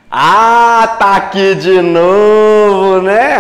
Ah, tá aqui de novo, né?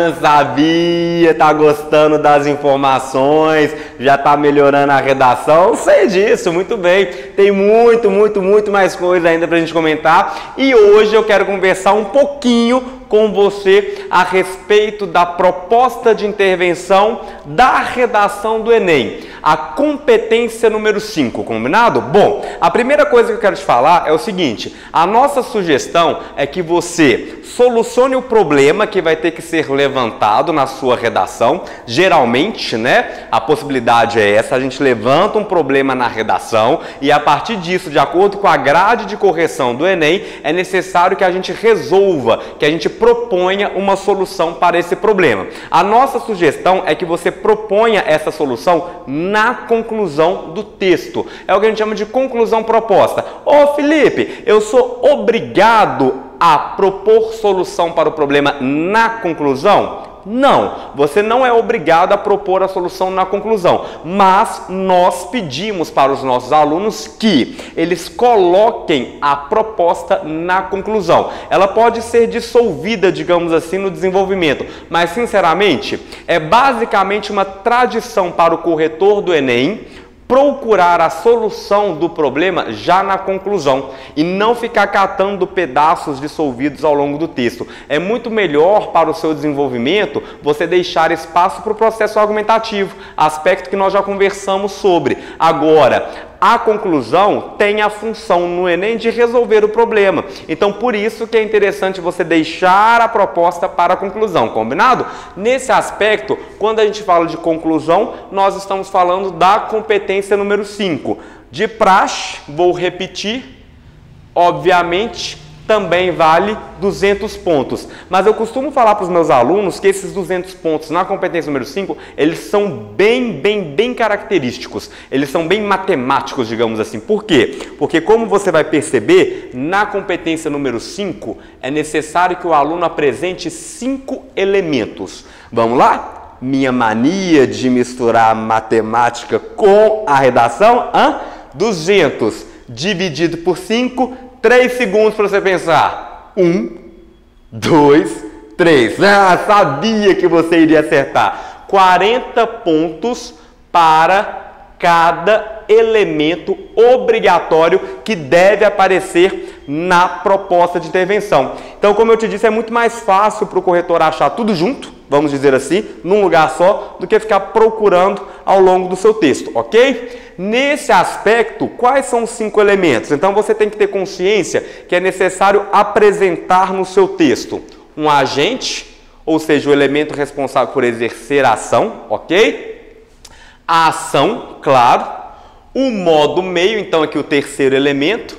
Sabia, tá gostando das informações, já tá melhorando a redação, sei disso, muito bem. Tem muito mais coisa ainda pra gente comentar e hoje eu quero conversar um pouquinho com você a respeito da proposta de intervenção da redação do Enem, a competência número 5, combinado? Bom, a primeira coisa que eu quero te falar é o seguinte, a nossa sugestão é que você solucione o problema que vai ter que ser levantado na sua redação, geralmente, né, a possibilidade é essa, a gente levanta um problema na redação e a partir disso, de acordo com a grade de correção do Enem, é necessário que a gente resolva, que a gente proponha uma solução para esse problema. A nossa sugestão é que você proponha essa solução na conclusão do texto. É o que a gente chama de conclusão proposta. Ô Felipe, eu sou obrigado a propor solução para o problema na conclusão? Não, você não é obrigado a propor a solução na conclusão, mas nós pedimos para os nossos alunos que eles coloquem a proposta na conclusão. Ela pode ser dissolvida, digamos assim, no desenvolvimento, mas sinceramente é basicamente uma tradição para o corretor do Enem procurar a solução do problema já na conclusão e não ficar catando pedaços dissolvidos ao longo do texto. É muito melhor para o seu desenvolvimento você deixar espaço para o processo argumentativo, aspecto que nós já conversamos sobre. Agora, a conclusão tem a função no Enem de resolver o problema. Então, por isso que é interessante você deixar a proposta para a conclusão, combinado? Nesse aspecto, quando a gente fala de conclusão, nós estamos falando da competência número 5. De praxe, vou repetir, obviamente, também vale 200 pontos. Mas eu costumo falar para os meus alunos que esses 200 pontos na competência número 5, eles são bem característicos. Eles são bem matemáticos, digamos assim. Por quê? Porque como você vai perceber, na competência número 5, é necessário que o aluno apresente 5 elementos. Vamos lá? Minha mania de misturar matemática com a redação? 200 dividido por 5, 3 segundos para você pensar. 1, 2, 3. Ah, sabia que você iria acertar. 40 pontos para cada elemento obrigatório que deve aparecer na proposta de intervenção. Então, como eu te disse, é muito mais fácil para o corretor achar tudo junto, vamos dizer assim, num lugar só, do que ficar procurando ao longo do seu texto, ok? Nesse aspecto, quais são os 5 elementos? Então, você tem que ter consciência que é necessário apresentar no seu texto um agente, ou seja, o elemento responsável por exercer a ação, ok? A ação, claro. O modo meio, então aqui o terceiro elemento.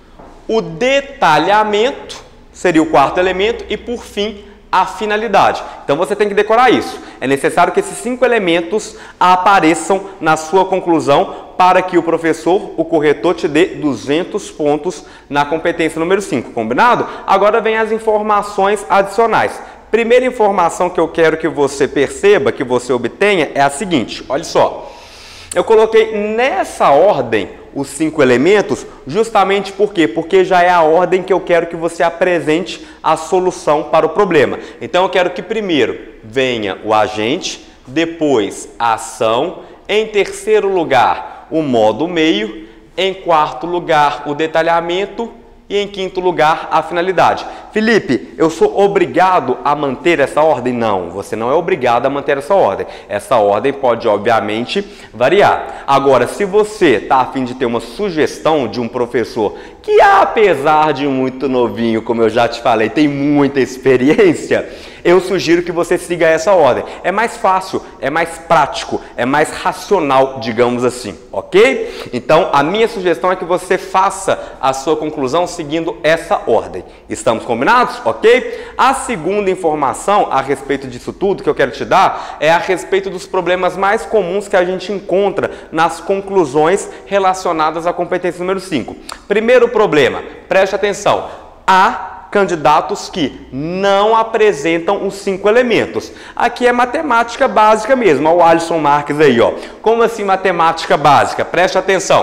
O detalhamento, seria o quarto elemento. E, por fim, a finalidade. Então você tem que decorar isso. É necessário que esses 5 elementos apareçam na sua conclusão para que o professor, o corretor, te dê 200 pontos na competência número 5, combinado? Agora vem as informações adicionais. Primeira informação que eu quero que você perceba, que você obtenha, é a seguinte, olha só. Eu coloquei nessa ordem os 5 elementos, justamente por quê? Porque já é a ordem que eu quero que você apresente a solução para o problema. Então eu quero que primeiro venha o agente, depois a ação, em terceiro lugar o modo meio, em quarto lugar o detalhamento e em quinto lugar a finalidade. Felipe, eu sou obrigado a manter essa ordem? Não, você não é obrigado a manter essa ordem. Essa ordem pode, obviamente, variar. Agora, se você está a fim de ter uma sugestão de um professor que, apesar de muito novinho, como eu já te falei, tem muita experiência, eu sugiro que você siga essa ordem. É mais fácil, é mais prático, é mais racional, digamos assim, ok? Então, a minha sugestão é que você faça a sua conclusão seguindo essa ordem. Estamos combinados? Ok? A segunda informação a respeito disso tudo que eu quero te dar é a respeito dos problemas mais comuns que a gente encontra nas conclusões relacionadas à competência número 5. Primeiro problema, preste atenção, há candidatos que não apresentam os 5 elementos. Aqui é matemática básica mesmo, olha o Alisson Marques aí, ó. Como assim matemática básica? Preste atenção.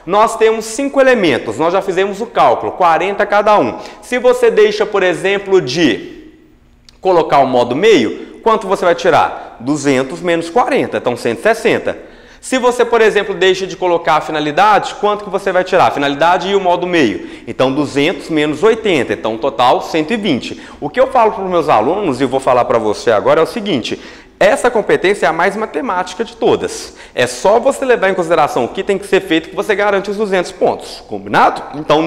Nós temos 5 elementos, nós já fizemos o cálculo, 40 cada um. Se você deixa, por exemplo, de colocar o modo meio, quanto você vai tirar? 200 menos 40, então 160. Se você, por exemplo, deixa de colocar a finalidade, quanto que você vai tirar? A finalidade e o modo meio. Então, 200 menos 80, então, total 120. O que eu falo para os meus alunos, e vou falar para você agora, é o seguinte: essa competência é a mais matemática de todas. É só você levar em consideração o que tem que ser feito que você garante os 200 pontos. Combinado? Então,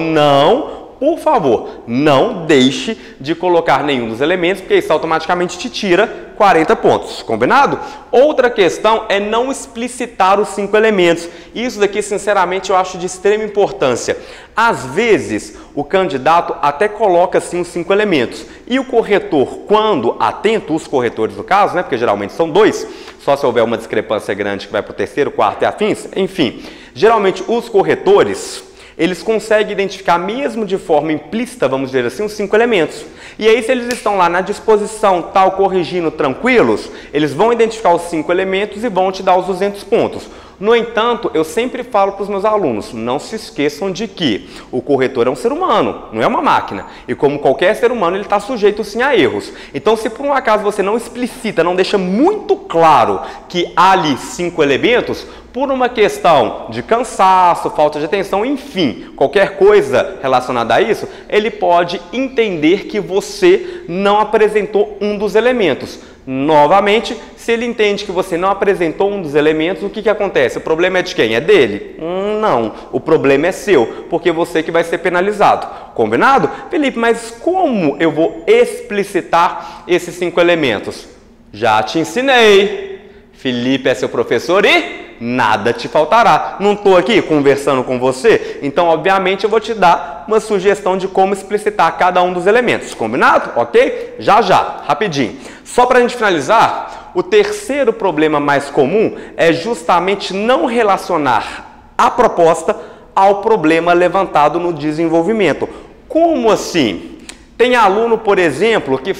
por favor, não deixe de colocar nenhum dos elementos, porque isso automaticamente te tira 40 pontos. Combinado? Outra questão é não explicitar os 5 elementos. Isso daqui, sinceramente, eu acho de extrema importância. Às vezes, o candidato até coloca, sim, os 5 elementos. E o corretor, quando atento, os corretores no caso, né, porque geralmente são 2, só se houver uma discrepância grande que vai para o terceiro, quarto e afins, enfim. Geralmente, os corretores, eles conseguem identificar, mesmo de forma implícita, vamos dizer assim, os 5 elementos. E aí, se eles estão lá na disposição, tal, corrigindo, tranquilos, eles vão identificar os 5 elementos e vão te dar os 200 pontos. No entanto, eu sempre falo para os meus alunos, não se esqueçam de que o corretor é um ser humano, não é uma máquina. E como qualquer ser humano, ele está sujeito sim a erros. Então, se por um acaso você não explicita, não deixa muito claro que há ali 5 elementos, por uma questão de cansaço, falta de atenção, enfim, qualquer coisa relacionada a isso, ele pode entender que você não apresentou um dos elementos. Novamente, se ele entende que você não apresentou um dos elementos, o que acontece? O problema é de quem? É dele? Não, o problema é seu, porque você que vai ser penalizado. Combinado? Felipe, mas como eu vou explicitar esses 5 elementos? Já te ensinei. Felipe é seu professor e nada te faltará. Não estou aqui conversando com você? Então, obviamente, eu vou te dar uma sugestão de como explicitar cada um dos elementos. Combinado? Ok? Já, rapidinho. Só para a gente finalizar, o terceiro problema mais comum é justamente não relacionar a proposta ao problema levantado no desenvolvimento. Como assim? Tem aluno, por exemplo, que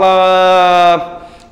fala...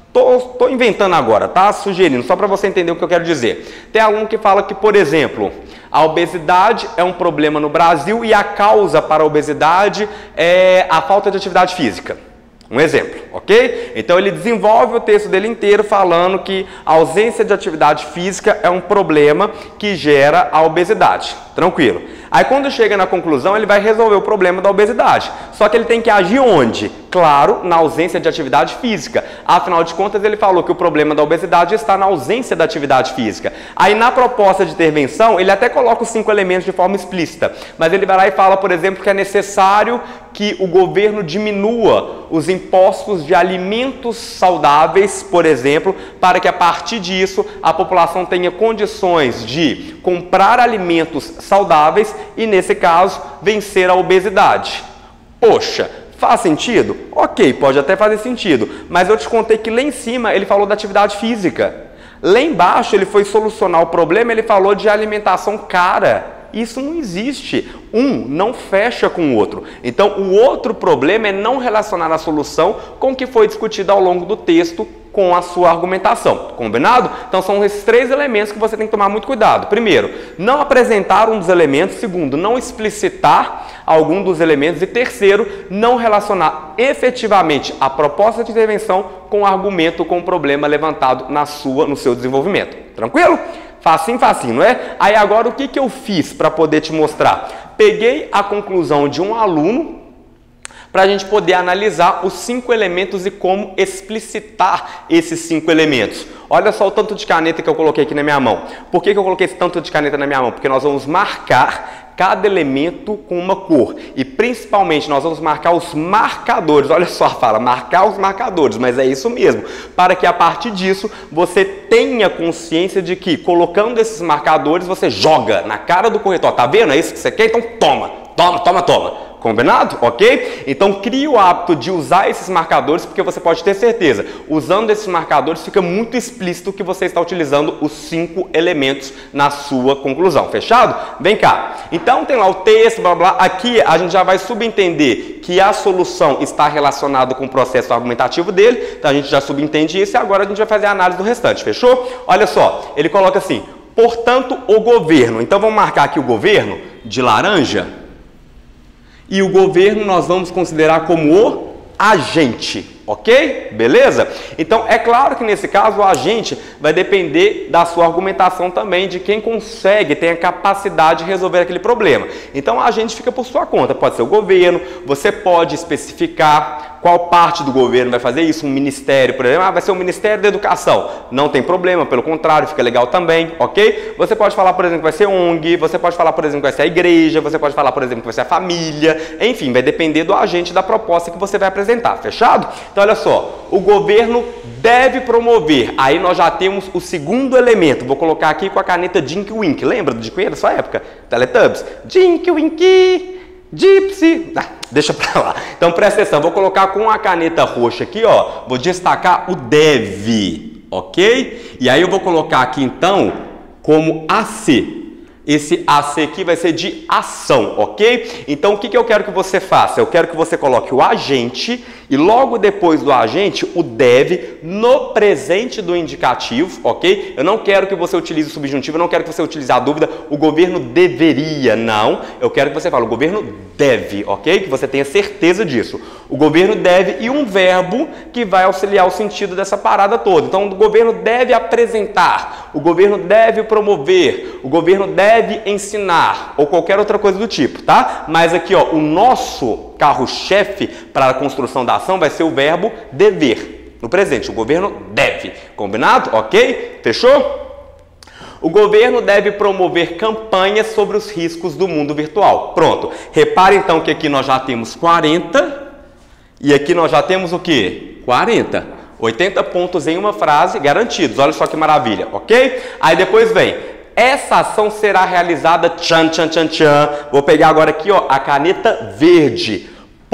Tô inventando agora, tá? Sugerindo, só para você entender o que eu quero dizer. Tem aluno que fala que, por exemplo, a obesidade é um problema no Brasil e a causa para a obesidade é a falta de atividade física. Um exemplo, ok? Então ele desenvolve o texto dele inteiro falando que a ausência de atividade física é um problema que gera a obesidade. Tranquilo. Aí quando chega na conclusão, ele vai resolver o problema da obesidade. Só que ele tem que agir onde? Claro, na ausência de atividade física. Afinal de contas, ele falou que o problema da obesidade está na ausência da atividade física. Aí na proposta de intervenção, ele até coloca os 5 elementos de forma explícita. Mas ele vai lá e fala, por exemplo, que é necessário que o governo diminua os impostos de alimentos saudáveis, por exemplo, para que a partir disso a população tenha condições de comprar alimentos saudáveis e, nesse caso, vencer a obesidade. Poxa, faz sentido? Ok, pode até fazer sentido, mas eu te contei que lá em cima ele falou da atividade física. Lá embaixo ele foi solucionar o problema, ele falou de alimentação cara. Isso não existe. Um não fecha com o outro. Então, o outro problema é não relacionar a solução com o que foi discutido ao longo do texto com a sua argumentação. Combinado? Então, são esses 3 elementos que você tem que tomar muito cuidado. Primeiro, não apresentar um dos elementos. Segundo, não explicitar algum dos elementos. E terceiro, não relacionar efetivamente a proposta de intervenção com o argumento, com o problema levantado no seu desenvolvimento. Tranquilo? Facinho, não é? Aí agora o que eu fiz para poder te mostrar? Peguei a conclusão de um aluno para a gente poder analisar os 5 elementos e como explicitar esses 5 elementos. Olha só o tanto de caneta que eu coloquei aqui na minha mão. Por que eu coloquei esse tanto de caneta na minha mão? Porque nós vamos marcar cada elemento com uma cor. E principalmente nós vamos marcar os marcadores. Olha só, fala, marcar os marcadores, mas é isso mesmo. Para que a partir disso você tenha consciência de que colocando esses marcadores você joga na cara do corretor. Tá vendo? É isso que você quer? Então toma. Combinado? Ok? Então crie o hábito de usar esses marcadores, porque você pode ter certeza, usando esses marcadores fica muito explícito que você está utilizando os 5 elementos na sua conclusão. Fechado? Vem cá. Então tem lá o texto, blá blá. Aqui a gente já vai subentender que a solução está relacionada com o processo argumentativo dele. Então a gente já subentende isso e agora a gente vai fazer a análise do restante. Fechou? Olha só, ele coloca assim: Portanto, o governo. Então, vamos marcar aqui o governo de laranja. E o governo nós vamos considerar como o agente. Ok? Beleza? Então, é claro que nesse caso o agente vai depender da sua argumentação também, de quem consegue, tem a capacidade de resolver aquele problema. Então, o agente fica por sua conta. Pode ser o governo, você pode especificar qual parte do governo vai fazer isso, um ministério, por exemplo, vai ser o Ministério da Educação. Não tem problema, pelo contrário, fica legal também, ok? Você pode falar, por exemplo, que vai ser ONG, você pode falar, por exemplo, que vai ser a igreja, você pode falar, por exemplo, que vai ser a família, enfim, vai depender do agente, da proposta que você vai apresentar, fechado? Então, olha só, o governo deve promover, aí nós já temos o segundo elemento, vou colocar aqui com a caneta Dinky Wink, lembra do Dinky da sua época? Teletubbies? Dinky Winky, Gypsy, deixa pra lá. Então presta atenção, vou colocar com a caneta roxa aqui, ó, vou destacar o deve, ok? E aí eu vou colocar aqui então como AC. Esse AC aqui vai ser de ação, ok? Então, o que eu quero que você faça? Eu quero que você coloque o agente e logo depois do agente, o deve no presente do indicativo, ok? Eu não quero que você utilize o subjuntivo, eu não quero que você utilize a dúvida, o governo deveria, não. Eu quero que você fale, o governo deve, ok? Que você tenha certeza disso. O governo deve e um verbo que vai auxiliar o sentido dessa parada toda. Então, o governo deve apresentar, o governo deve promover, o governo deve ensinar ou qualquer outra coisa do tipo, tá? Mas aqui, ó, o nosso carro-chefe para a construção da ação vai ser o verbo dever. No presente, o governo deve. Combinado? Ok? Fechou? O governo deve promover campanhas sobre os riscos do mundo virtual. Pronto. Repare então que aqui nós já temos 40 e aqui nós já temos o quê? 40. 80 pontos em uma frase garantidos. Olha só que maravilha, ok? Aí depois vem, essa ação será realizada, tchan, tchan, tchan, tchan. Vou pegar agora aqui, ó, a caneta verde.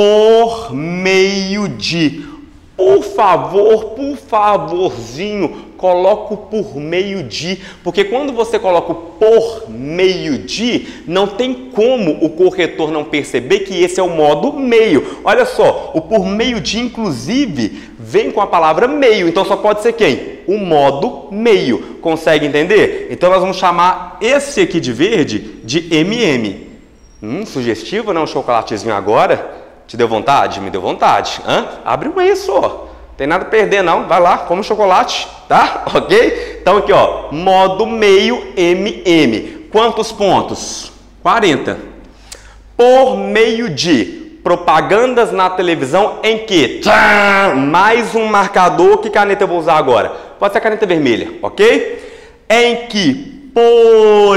Por meio de. Por favor, por favorzinho, coloco por meio de, porque quando você coloca o por meio de, não tem como o corretor não perceber que esse é o modo meio. Olha só, o por meio de, inclusive, vem com a palavra meio, então só pode ser quem? O modo meio. Consegue entender? Então nós vamos chamar esse aqui de verde de MM. Sugestivo, não? Um chocolatezinho agora. Te deu vontade? Me deu vontade. Abre um aí só. Tem nada a perder não. Vai lá, come chocolate, tá? Ok? Então aqui, ó, modo meio MM. Quantos pontos? 40. Por meio de propagandas na televisão em que? Tchá, mais um marcador. Que caneta eu vou usar agora? Pode ser a caneta vermelha, ok? Em que, por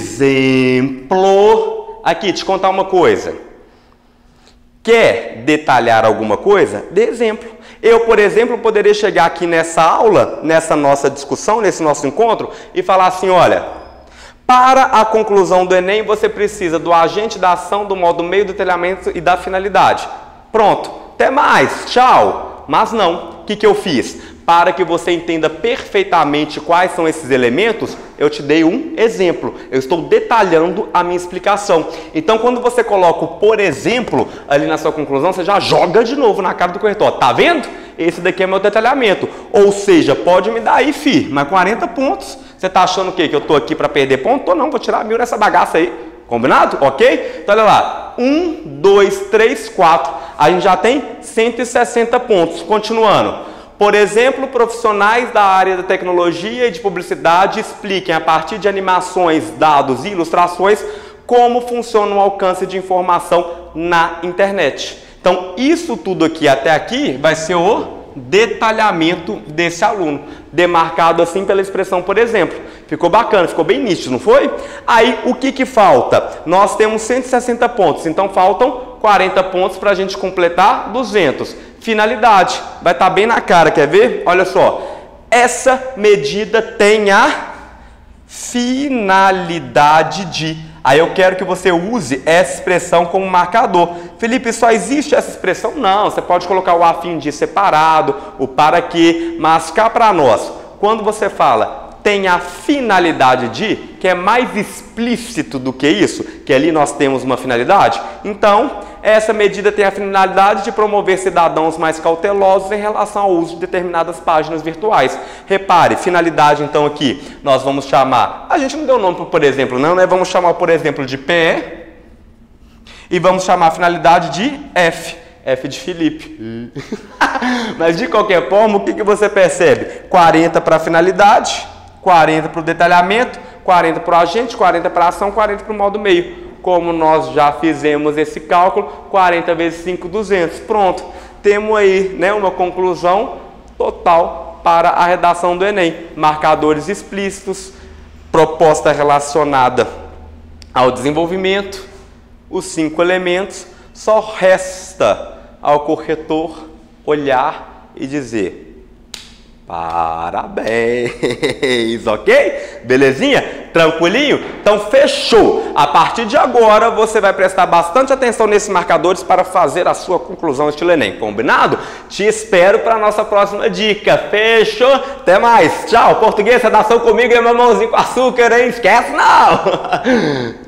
exemplo, aqui, te contar uma coisa. Quer detalhar alguma coisa? Dê exemplo. Eu, por exemplo, poderia chegar aqui nessa aula, nessa nossa discussão, nesse nosso encontro, e falar assim, olha, para a conclusão do Enem, você precisa do agente, da ação, do modo meio, do detalhamento e da finalidade. Pronto. Até mais. Tchau. Mas não. O que eu fiz? Para que você entenda perfeitamente quais são esses elementos, eu te dei um exemplo. Eu estou detalhando a minha explicação. Então, quando você coloca o por exemplo ali na sua conclusão, você já joga de novo na cara do corretor. Tá vendo? Esse daqui é meu detalhamento. Ou seja, pode me dar aí, fi, mas 40 pontos. Você tá achando o quê? Que eu tô aqui para perder ponto? Tô não, vou tirar 1000 nessa bagaça aí. Combinado? Ok? Então, olha lá. 1, 2, 3, 4. A gente já tem 160 pontos. Continuando. Por exemplo, profissionais da área da tecnologia e de publicidade expliquem a partir de animações, dados e ilustrações como funciona o alcance de informação na internet. Então, isso tudo aqui até aqui vai ser o detalhamento desse aluno, demarcado assim pela expressão por exemplo. Ficou bacana, ficou bem nítido, não foi? Aí, o que falta? Nós temos 160 pontos, então faltam 40 pontos para a gente completar 200. Finalidade, vai estar bem na cara, quer ver? Olha só, essa medida tem a finalidade de. Aí eu quero que você use essa expressão como marcador. Felipe, só existe essa expressão? Não, você pode colocar o a fim de separado, o para quê, mas cá para nós, quando você fala tem a finalidade de, que é mais explícito do que isso, que ali nós temos uma finalidade, então essa medida tem a finalidade de promover cidadãos mais cautelosos em relação ao uso de determinadas páginas virtuais. Repare, finalidade então aqui, nós vamos chamar, a gente não deu nome por exemplo não, né? Vamos chamar por exemplo de PE e vamos chamar a finalidade de F. F de Felipe. Mas de qualquer forma, o que você percebe? 40 para a finalidade, 40 para o detalhamento, 40 para o agente, 40 para a ação, 40 para o modo meio. Como nós já fizemos esse cálculo, 40 vezes 5, 200. Pronto, temos aí, né, uma conclusão total para a redação do Enem. Marcadores explícitos, proposta relacionada ao desenvolvimento, os 5 elementos. Só resta ao corretor olhar e dizer parabéns, ok? Belezinha? Tranquilinho? Então fechou! A partir de agora você vai prestar bastante atenção nesses marcadores para fazer a sua conclusão estilo Enem, combinado? Te espero para a nossa próxima dica, fechou? Até mais, tchau! Português, redação comigo e meu mãozinho com açúcar, hein? Esquece não!